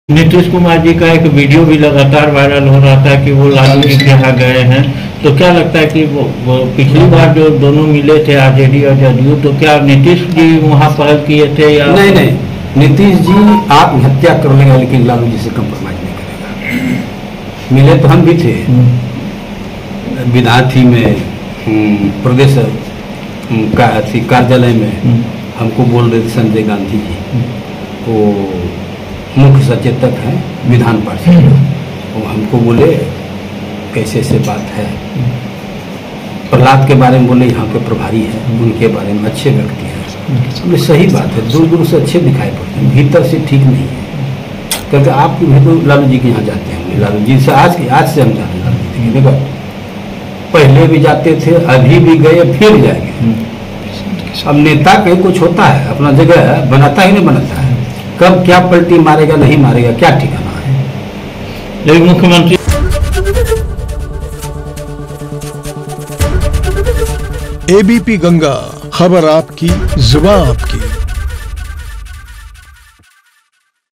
नीतीश कुमार जी का एक वीडियो भी लगातार वायरल हो रहा था कि वो लालू जी के यहाँ गए हैं, तो क्या लगता है कि वो पिछली बार जो दोनों मिले थे आरजेडी और जदयू, तो क्या नीतीश जी वहाँ पहल किए थे या नहीं, नीतीश जी आत्महत्या कर लेगा लेकिन लालू जी से कंप्रोमाइज नहीं करेगा। मिले तो हम भी थे विधार्थी में, प्रदेश कार्यालय में हमको बोल रहे थे संजय गांधी जी, वो मुख्य सचेतक हैं विधान पार्षद, वो हमको बोले कैसे से बात है। प्रहलाद के बारे में बोले यहाँ के प्रभारी हैं, उनके बारे में अच्छे व्यक्ति हैं। हमने सही बात है, दूर दूर से अच्छे दिखाई पड़ते हैं, भीतर से ठीक नहीं है। क्योंकि आप भी तो लालू जी के यहाँ जाते हैं, लालू जी से आज से हम जाते हैं लालू जी के। देखो पहले भी जाते थे, अभी भी गए, फिर जाएंगे। अब नेता कहीं कुछ होता है, अपना जगह बनाता ही नहीं बनाता है, कब क्या पलटी मारेगा नहीं मारेगा क्या ठिकाना है। लेकिन मुख्यमंत्री एबीपी गंगा, खबर आपकी, जुबान आपकी।